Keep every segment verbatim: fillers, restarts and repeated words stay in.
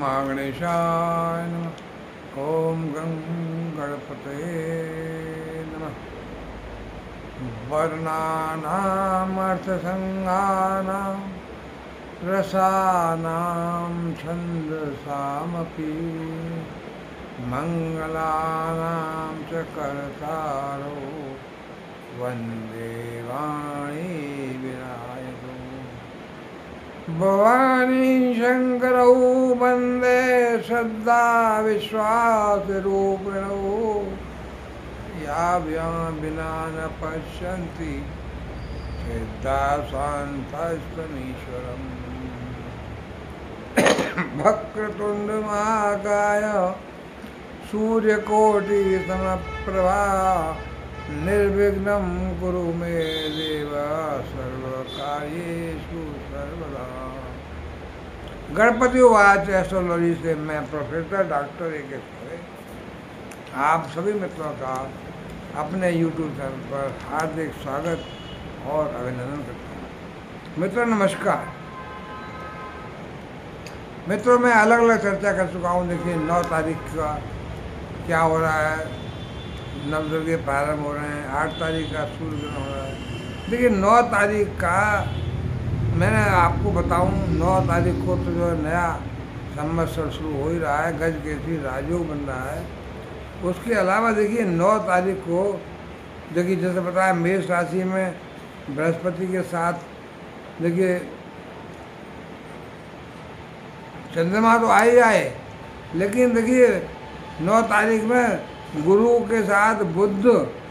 गणेशाय नमः। ओम गं गणपतये नमः। वर्णानामर्थसंज्ञानां रसानां छन्दसामपि मंगलानां च कर्तारो वन्दे वाणी विनायको। भवानी शंकरौ वन्दे श्रद्धा विश्वासरूपिणौ याभ्यां विना न पश्यन्ति सिद्धासान्तस्तमीश्वरम्। वक्रतुण्ड महाकाय सूर्यकोटि समप्रभा निर्विघ्नं कुरु मे देव सर्वकार्येषु सर्वदा। गणपति उवाच एस्ट्रोलॉजी से मैं प्रोफेसर डॉक्टर ए के खरे आप सभी मित्रों का अपने यूट्यूब चैनल पर हार्दिक स्वागत और अभिनंदन करता हूँ। मित्रों नमस्कार। मित्रों मैं अलग अलग चर्चा कर चुका हूँ। देखिए नौ तारीख का क्या हो रहा है, नवदुर्गे प्रारंभ हो रहे हैं, आठ तारीख का सूर्य ग्रहण हो रहा है। देखिए नौ तारीख का मैंने आपको बताऊं, नौ तारीख को तो जो नया संवत्सर शुरू हो ही रहा है, गज केसरी राजयोग बन रहा है। उसके अलावा देखिए नौ तारीख को देखिए जैसे बताया मेष राशि में बृहस्पति के साथ देखिए चंद्रमा तो आए ही आए, लेकिन देखिए नौ तारीख में गुरु के साथ बुध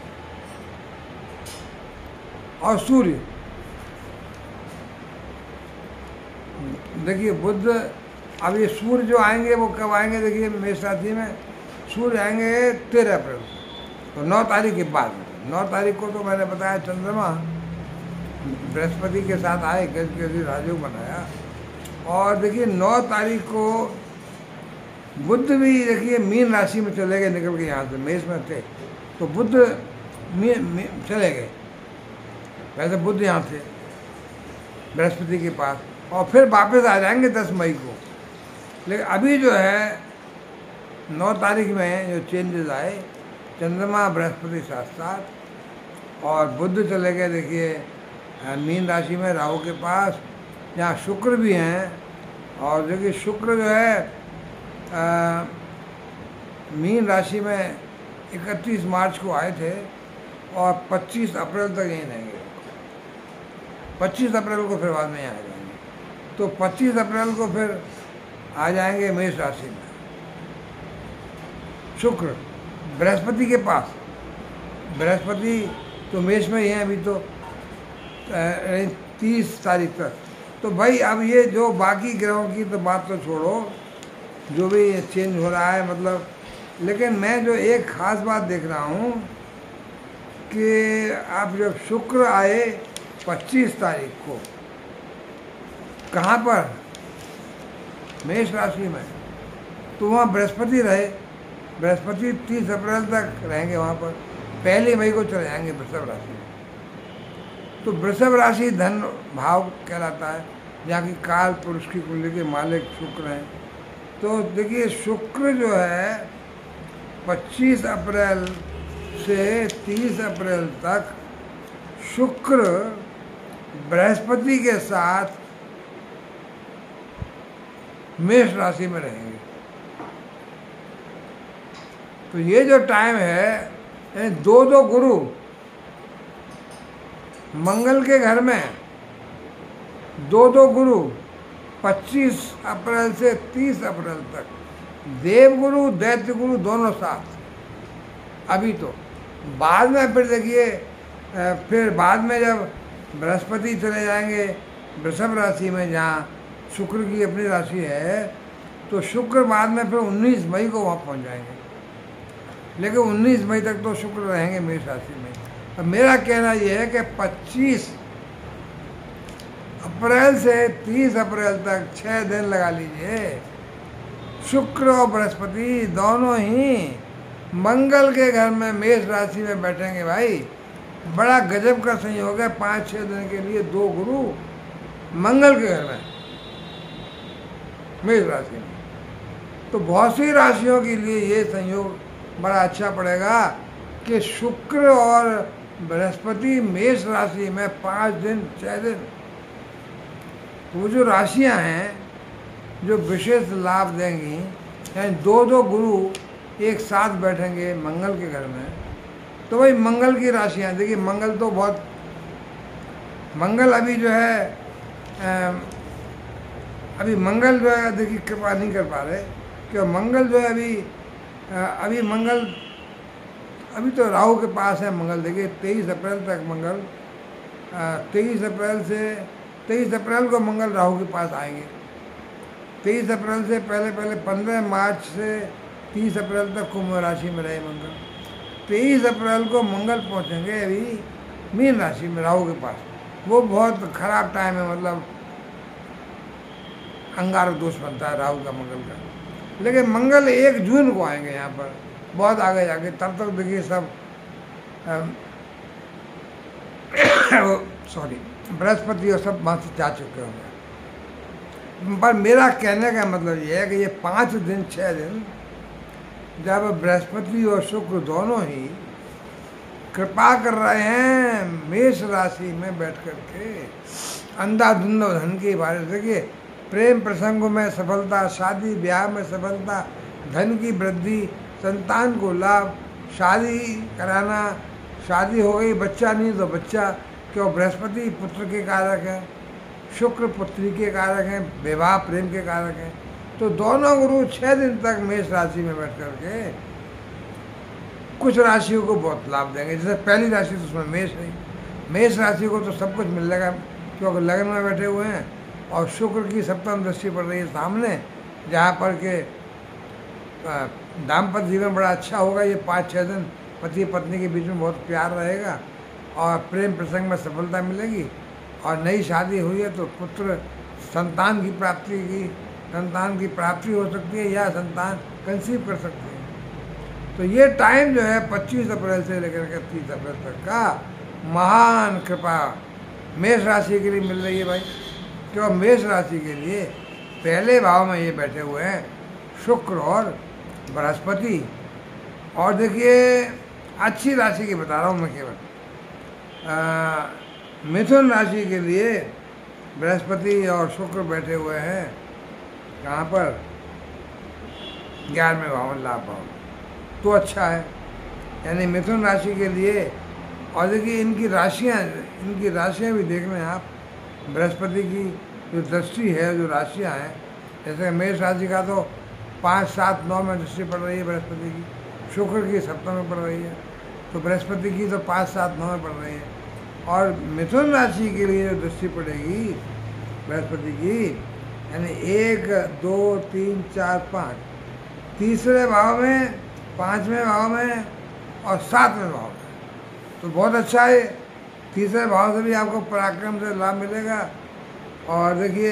और सूर्य। देखिए बुध, अब ये सूर्य जो आएंगे वो कब आएंगे, देखिए मेष राशि में सूर्य आएंगे तेरह अप्रैल, तो नौ तारीख के बाद। नौ तारीख को तो मैंने बताया चंद्रमा बृहस्पति के साथ आए, गज केसरी राजयोग बनाया। और देखिए नौ तारीख को बुध भी देखिए मीन राशि में चले गए, निकल के यहाँ से, मेष में थे तो बुध चले गए। वैसे बुध यहाँ थे बृहस्पति के पास, और फिर वापस आ जाएंगे दस मई को। लेकिन अभी जो है नौ तारीख में जो चेंजेस आए, चंद्रमा बृहस्पति साथ साथ, और बुध चले गए देखिए मीन राशि में राहु के पास, जहाँ शुक्र भी हैं। और देखिए शुक्र जो है आ, मीन राशि में इकतीस मार्च को आए थे और पच्चीस अप्रैल तक यहीं रहेंगे। पच्चीस अप्रैल को फिर बाद में यहाँ आ जाएंगे, तो पच्चीस अप्रैल को फिर आ जाएंगे मेष राशि में शुक्र बृहस्पति के पास। बृहस्पति तो मेष में ही हैं अभी तो तीस तारीख तक। तो भाई अब ये जो बाकी ग्रहों की तो बात तो छोड़ो, जो भी चेंज हो रहा है मतलब, लेकिन मैं जो एक ख़ास बात देख रहा हूँ कि आप जब शुक्र आए पच्चीस तारीख को, कहाँ पर, मेष राशि में, तो वहाँ बृहस्पति रहे। बृहस्पति तीस अप्रैल तक रहेंगे वहाँ पर, पहली मई को चले जाएंगे वृषभ राशि में। तो वृषभ राशि धन भाव कहलाता है, जहाँ की काल पुरुष की कुंडली के मालिक शुक्र हैं। तो देखिए शुक्र जो है पच्चीस अप्रैल से तीस अप्रैल तक शुक्र बृहस्पति के साथ मेष राशि में रहेंगे। तो ये जो टाइम है, दो दो गुरु मंगल के घर में, दो दो गुरु पच्चीस अप्रैल से तीस अप्रैल तक, देवगुरु दैत्य गुरु दोनों साथ। अभी तो बाद में फिर देखिए, फिर बाद में जब बृहस्पति चले जाएंगे वृषभ राशि में, जहाँ शुक्र की अपनी राशि है, तो शुक्र बाद में फिर उन्नीस मई को वहाँ पहुँच जाएंगे। लेकिन उन्नीस मई तक तो शुक्र रहेंगे मेष राशि में। तो मेरा कहना यह है कि पच्चीस अप्रैल से तीस अप्रैल तक छः दिन लगा लीजिए, शुक्र और बृहस्पति दोनों ही मंगल के घर में मेष राशि में बैठेंगे। भाई बड़ा गजब का संयोग है, पाँच छः दिन के लिए दो गुरु मंगल के घर में मेष राशि में। तो बहुत सी राशियों के लिए ये संयोग बड़ा अच्छा पड़ेगा कि शुक्र और बृहस्पति मेष राशि में पाँच दिन छः दिन, वो जो राशियां हैं जो विशेष लाभ देंगी, यानी दो दो गुरु एक साथ बैठेंगे मंगल के घर में, तो भाई मंगल की राशियां, देखिए मंगल तो बहुत, मंगल अभी जो है आ, अभी मंगल जो है देखिए कृपा नहीं कर पा रहे, क्यों मंगल जो है अभी आ, अभी मंगल अभी तो राहु के पास है मंगल। देखिए तेईस अप्रैल तक मंगल, तेईस अप्रैल से तेईस अप्रैल को मंगल राहु के पास आएंगे। तेईस अप्रैल से पहले पहले पंद्रह मार्च से तीस अप्रैल तक कुंभ राशि में रहे मंगल। तेईस अप्रैल को मंगल पहुंचेंगे अभी मीन राशि में राहु के पास। वो बहुत खराब टाइम है, मतलब अंगारक दोष बनता है राहु का मंगल का। लेकिन मंगल एक जून को आएंगे यहाँ पर, बहुत आगे जाके, तब तक देखिए सब सॉरी बृहस्पति और सब वहाँ से जा चुके होंगे। पर मेरा कहने का मतलब ये है कि ये पाँच दिन छः दिन जब बृहस्पति और शुक्र दोनों ही कृपा कर रहे हैं मेष राशि में बैठ कर के, अंधाधुंध धन के बारे में, देखिए प्रेम प्रसंगों में सफलता, शादी ब्याह में सफलता, धन की वृद्धि, संतान को लाभ, शादी कराना, शादी हो गई बच्चा नहीं तो बच्चा, क्यों बृहस्पति पुत्र के कारक हैं, शुक्र पुत्री के कारक हैं, विवाह प्रेम के कारक हैं। तो दोनों गुरु छः दिन तक मेष राशि में बैठ कर के कुछ राशियों को बहुत लाभ देंगे। जैसे पहली राशि तो उसमें मेष नहीं, मेष राशि को तो सब कुछ मिल जाएगा क्योंकि लगन में बैठे हुए हैं और शुक्र की सप्तम दृष्टि पड़ रही है सामने, जहाँ पर के दाम्पत्य जीवन बड़ा अच्छा होगा। ये पाँच छः दिन पति पत्नी के बीच में बहुत प्यार रहेगा और प्रेम प्रसंग में सफलता मिलेगी। और नई शादी हुई है तो पुत्र संतान की प्राप्ति की संतान की प्राप्ति हो सकती है या संतान कंसीव कर सकते हैं। तो ये टाइम जो है पच्चीस अप्रैल से लेकर के तीस अप्रैल तक का महान कृपा मेष राशि के लिए मिल रही है भाई। क्यों मेष राशि के लिए पहले भाव में ये बैठे हुए हैं शुक्र और बृहस्पति। और देखिए अच्छी राशि की बता रहा हूँ मैं केवल, मिथुन राशि के लिए बृहस्पति और शुक्र बैठे हुए हैं कहाँ पर, ग्यारहवें भाव में लाभ भाव, तो अच्छा है यानी मिथुन राशि के लिए। और देखिए इनकी राशियाँ इनकी राशियाँ भी देख लें आप, बृहस्पति की जो दृष्टि है, जो राशियाँ हैं, जैसे मेष राशि का तो पाँच सात नौ में दृष्टि पड़ रही है बृहस्पति की, शुक्र की सप्तम में पड़ रही है, तो बृहस्पति की तो पाँच सात नौ में पड़ रही है। और मिथुन राशि के लिए जो दृष्टि पड़ेगी बृहस्पति की, यानी एक दो तीन चार पाँच, तीसरे भाव में, पाँचवें भाव में और सातवें भाव में, तो बहुत अच्छा है। तीसरे भाव से भी आपको पराक्रम से लाभ मिलेगा। और देखिए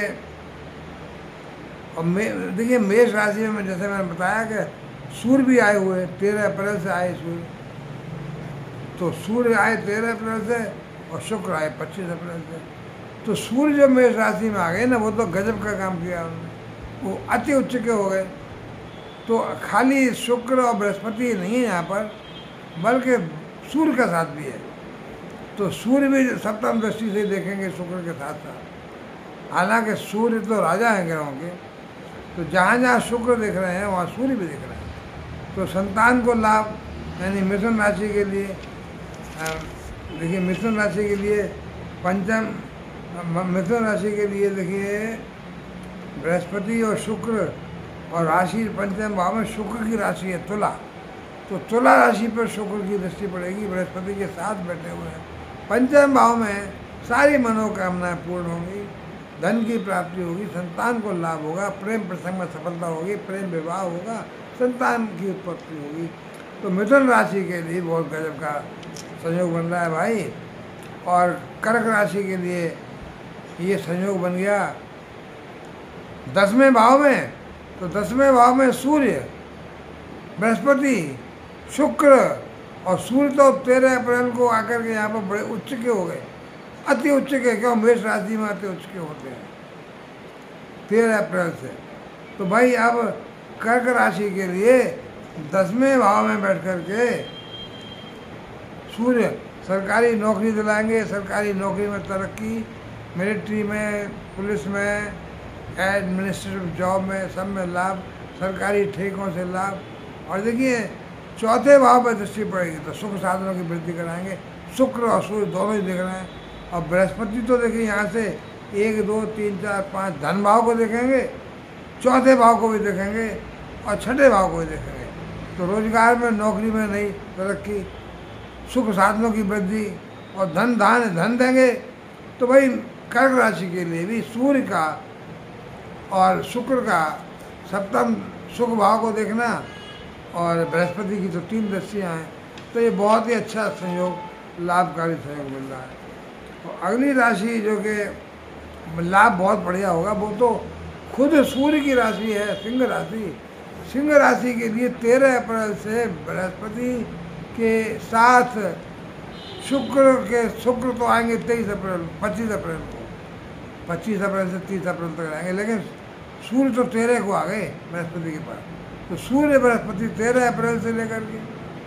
और मे देखिए मेष राशि में जैसे मैंने बताया कि सूर्य भी आए हुए हैं, तेरह अप्रैल से आए सूर्य, तो सूर्य आए तेरह अप्रैल से और शुक्र आए पच्चीस अप्रैल से। तो सूर्य जो मेष राशि में आ गए ना, वो तो गजब का काम किया उन्होंने, वो अति उच्च के हो गए। तो खाली शुक्र और बृहस्पति नहीं है यहाँ पर, बल्कि सूर्य का साथ भी है। तो सूर्य भी सप्तम दृष्टि से देखेंगे शुक्र के साथ साथ। हालांकि सूर्य तो राजा हैं ग्रहों के, तो जहाँ जहाँ शुक्र देख रहे हैं वहाँ सूर्य भी देख रहे हैं। तो संतान को लाभ, यानी मिथुन राशि के लिए, देखिए मिथुन राशि के लिए पंचम, मिथुन राशि के लिए देखिए बृहस्पति और शुक्र, और राशि पंचम भाव में शुक्र की राशि है तुला, तो तुला राशि पर शुक्र की दृष्टि पड़ेगी, बृहस्पति के साथ बैठे हुए हैं। पंचम भाव में सारी मनोकामनाएं पूर्ण होंगी, धन की प्राप्ति होगी, संतान को लाभ होगा, प्रेम प्रसंग में सफलता होगी, प्रेम विवाह होगा, संतान की उत्पत्ति होगी। तो मिथुन राशि के लिए बहुत गजब का संयोग बन रहा है भाई। और कर्क राशि के लिए ये संयोग बन गया दसवें भाव में, तो दसवें भाव में सूर्य, बृहस्पति, शुक्र और सूर्य तो तेरह अप्रैल को आकर के यहाँ पर बड़े उच्च के हो गए, अति उच्च के। क्यों मेष राशि में अति उच्च के होते हैं तेरह अप्रैल से। तो भाई अब कर्क राशि के लिए दसवें भाव में बैठ कर के सूर्य सरकारी नौकरी दिलाएंगे, सरकारी नौकरी में तरक्की, मिलिट्री में, पुलिस में, एडमिनिस्ट्रेटिव जॉब में, सब में लाभ, सरकारी ठेकों से लाभ। और देखिए चौथे भाव पर दृष्टि पड़ेगी तो सुख साधनों की वृद्धि कराएंगे। शुक्र और सूर्य दोनों ही दिख रहे हैं। और बृहस्पति तो देखिए यहाँ से एक दो तीन चार पाँच धन भाव को देखेंगे, चौथे भाव को भी देखेंगे और छठे भाव को भी देखेंगे। तो रोजगार में, नौकरी में नई तरक्की, सुख साधनों की वृद्धि और धन दान धन देंगे। तो भाई कर्क राशि के लिए भी सूर्य का और शुक्र का सप्तम सुख भाव को देखना और बृहस्पति की तो तीन दृष्टियाँ हैं, तो ये बहुत ही अच्छा संयोग, लाभकारी संयोग मिल रहा है। तो अगली राशि जो कि लाभ बहुत बढ़िया होगा, वो तो खुद सूर्य की राशि है, सिंह राशि। सिंह राशि के लिए तेरह अप्रैल से बृहस्पति के साथ शुक्र के शुक्र तो आएंगे तेईस अप्रैल पच्चीस अप्रैल को, पच्चीस अप्रैल से तीस अप्रैल तक आएंगे, लेकिन सूर्य तो तेरह को आ गए बृहस्पति के पास। तो सूर्य बृहस्पति तेरह अप्रैल से लेकर के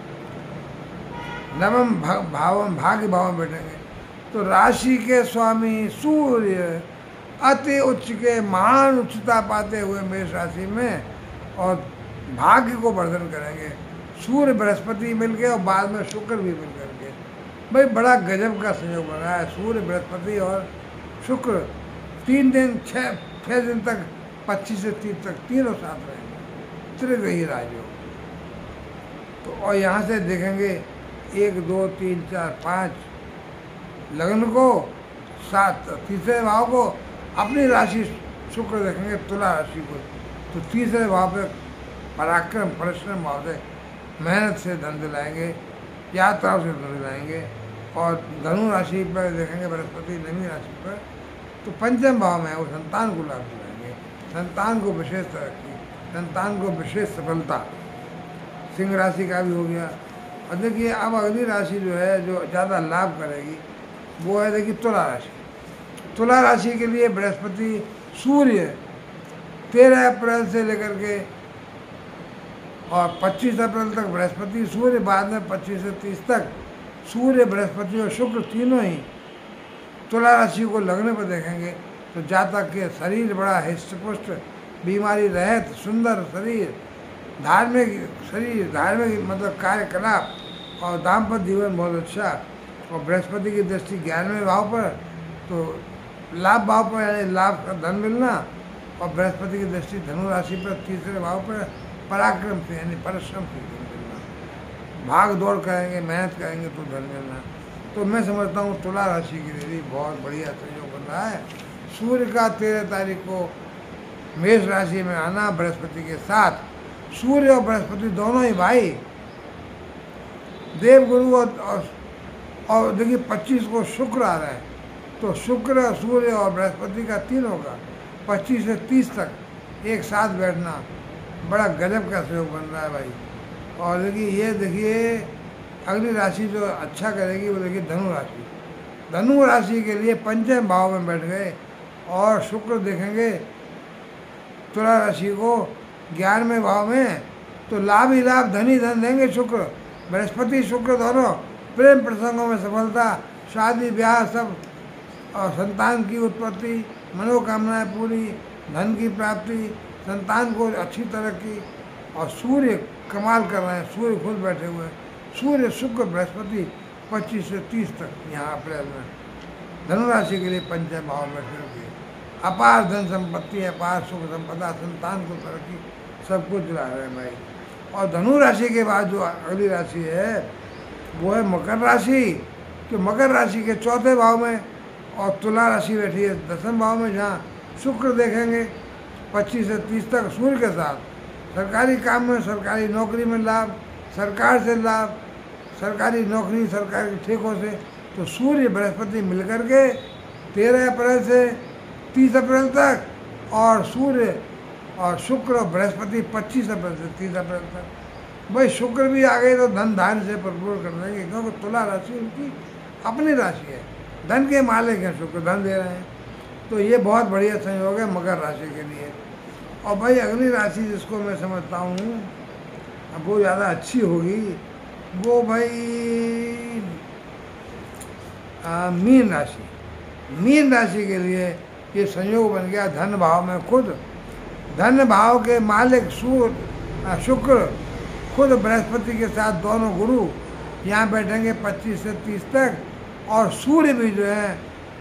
नवम भाव भाग्य भाव में बैठेंगे। तो राशि के स्वामी सूर्य अति उच्च के महान उच्चता पाते हुए मेष राशि में और भाग्य को वर्धन करेंगे। सूर्य बृहस्पति मिलके और बाद में शुक्र भी मिल करके भाई बड़ा गजब का संयोग बन रहा है। सूर्य बृहस्पति और शुक्र तीन दिन छः छः दिन तक पच्चीस से तीस तक तीनों साथ रहेंगे, त्रिग्रही राजयोग। तो और यहाँ से देखेंगे एक दो तीन चार पाँच लग्न को, सात तीसरे भाव को, अपनी राशि शुक्र देखेंगे तुला राशि को। तो तीसरे भाव पे पराक्रम परिश्रम भाव से मेहनत से धन दिलाएंगे, यात्राओं से धन दिलाएंगे। और धनु राशि पर देखेंगे बृहस्पति नवी राशि पर, तो पंचम भाव में वो संतान को लाभ दिलाएंगे, संतान को विशेष तरक्की, संतान को विशेष सफलता। सिंह राशि का भी हो गया। और देखिए अब अगली राशि जो है जो ज़्यादा लाभ करेगी वो है देखिए तुला राशि। तुला राशि के लिए बृहस्पति सूर्य तेरह अप्रैल से लेकर के और पच्चीस अप्रैल तक बृहस्पति सूर्य, बाद में पच्चीस से तीस तक सूर्य बृहस्पति और शुक्र तीनों ही तुला राशि को लगने पर देखेंगे। तो जातक के शरीर बड़ा हृष्टपुष्ट, बीमारी रहित, सुंदर शरीर, धार्मिक शरीर, धार्मिक मतलब कार्यकलाप और दाम्पत्य जीवन बहुत अच्छा। और बृहस्पति की दृष्टि ग्यारहवें भाव पर, तो लाभ भाव पर यानी लाभ का धन मिलना, और बृहस्पति की दृष्टि धनु राशि पर तीसरे भाव पर पराक्रम से यानी परिश्रम से धन मिलना। भाग दौड़ करेंगे, मेहनत करेंगे तो धन मिलना। तो मैं समझता हूँ तुला राशि के लिए भी बहुत बढ़िया संयोग बन रहा है। सूर्य का तेरह तारीख को मेष राशि में आना बृहस्पति के साथ, सूर्य और बृहस्पति दोनों ही भाई देवगुरु और, और देखिए पच्चीस को शुक्र आ रहा है। तो शुक्र, सूर्य और बृहस्पति का तीनों का पच्चीस से तीस तक एक साथ बैठना बड़ा गजब का सहयोग बन रहा है भाई। और देखिए ये देखिए अगली राशि जो अच्छा करेगी वो देखिए धनु राशि। धनु राशि के लिए पंचम भाव में बैठ गए और शुक्र देखेंगे तुला राशि को ग्यारहवें भाव में, तो लाभ ही लाभ, धन ही धन देंगे शुक्र। बृहस्पति शुक्र दोनों प्रेम प्रसंगों में सफलता, शादी ब्याह सब, और संतान की उत्पत्ति, मनोकामनाएं पूरी, धन की प्राप्ति, संतान को अच्छी तरक्की। और सूर्य कमाल कर रहे हैं, सूर्य खुद बैठे हुए हैं। सूर्य शुक्र बृहस्पति पच्चीस से तीस तक यहाँ अप्रैल में धनु राशि के लिए पंचम भाव में बैठे, अपार धन संपत्ति, अपार सुख संपदा, संतान को तरक्की, सब कुछ दिला रहे हैं भाई। और धनु राशि के बाद जो अगली राशि है वो है मकर राशि, कि मकर राशि के चौथे भाव में और तुला राशि बैठी है दसम भाव में, जहाँ शुक्र देखेंगे पच्चीस से तीस तक सूर्य के साथ। सरकारी काम में, सरकारी नौकरी में लाभ, सरकार से लाभ, सरकारी नौकरी, सरकारी ठेकों से। तो सूर्य बृहस्पति मिलकर के तेरह अप्रैल से तीस अप्रैल तक, और सूर्य और शुक्र और बृहस्पति पच्चीस अप्रैल से तीस अप्रैल तक। भाई शुक्र भी आ गए तो धन धान से भरपूर कर देंगे, क्योंकि तुला राशि उनकी अपनी राशि है, धन के मालिक हैं, शुक्र धन दे रहे हैं। तो ये बहुत बढ़िया संयोग है मकर राशि के लिए। और भाई अगली राशि जिसको मैं समझता हूँ अब वो ज़्यादा अच्छी होगी, वो भाई आ, मीन राशि। मीन राशि के लिए ये संयोग बन गया धन भाव में खुद, धन भाव के मालिक सूर्य शुक्र खुद बृहस्पति के साथ दोनों गुरु यहाँ बैठेंगे पच्चीस से तीस तक, और सूर्य भी जो है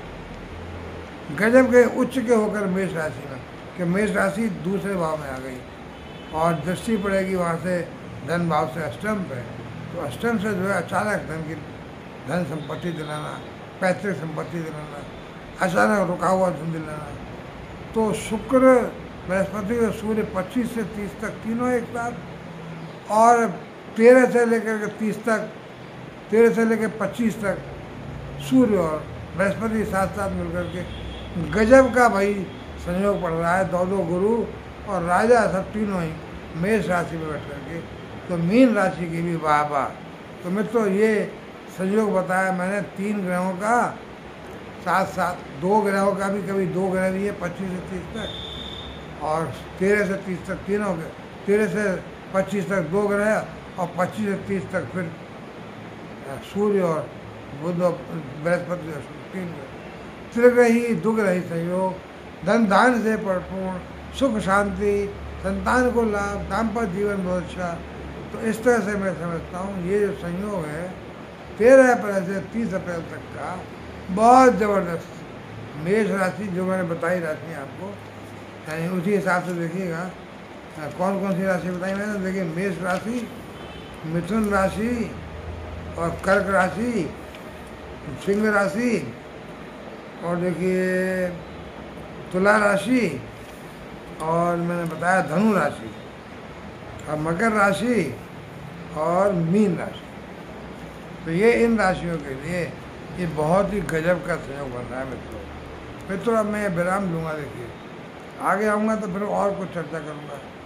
गजब के उच्च के होकर मेष राशि में, कि मेष राशि दूसरे भाव में आ गई और दृष्टि पड़ेगी वहाँ से धन भाव से अष्टम पे, तो अष्टम से जो है अचानक धन की धन संपत्ति दिलाना, पैतृक संपत्ति दिलाना, अचानक रुका हुआ धन दिलाना। तो शुक्र बृहस्पति और सूर्य पच्चीस से तीस तक तीनों एक साथ, और तेरह से लेकर के तीस तक, तेरह से लेकर पच्चीस तक सूर्य और बृहस्पति साथ साथ मिलकर के गजब का भाई संयोग पड़ रहा है। दो दो गुरु और राजा सब तीनों ही मेष राशि में बैठ करके, तो मीन राशि की भी वाह वाह। तो मित्रों ये संयोग बताया मैंने तीन ग्रहों का, साथ साथ दो ग्रहों का भी, कभी दो ग्रह भी है पच्चीस से तीस तक, और तेरह से तीस तक तीनों के, तेरह से पच्चीस तक दो ग्रह, और पच्चीस से तीस तक फिर सूर्य और बुध और बृहस्पति और तीन ग्रह, त्रिग्रही दुग्रही संयोग, धन धान से परिपूर्ण, सुख शांति, संतान को लाभ, दाम्पत्य जीवन बहुत अच्छा। तो इस तरह से मैं समझता हूँ ये जो संयोग है तेरह अप्रैल से तीस अप्रैल तक का बहुत ज़बरदस्त। मेष राशि जो मैंने बताई राशि आपको, यानी उसी हिसाब से देखिएगा कौन कौन सी राशि बताई मैंने। देखिए मेष राशि, मिथुन राशि और कर्क राशि, सिंह राशि, और देखिए तुला राशि, और मैंने बताया धनु राशि, और मकर राशि और मीन राशि। तो ये इन राशियों के लिए ये बहुत ही गजब का संयोग बन रहा है मित्रों। मित्रों अब मैं विराम लूँगा, देखिए आगे आऊँगा तो फिर और कुछ चर्चा करूँगा।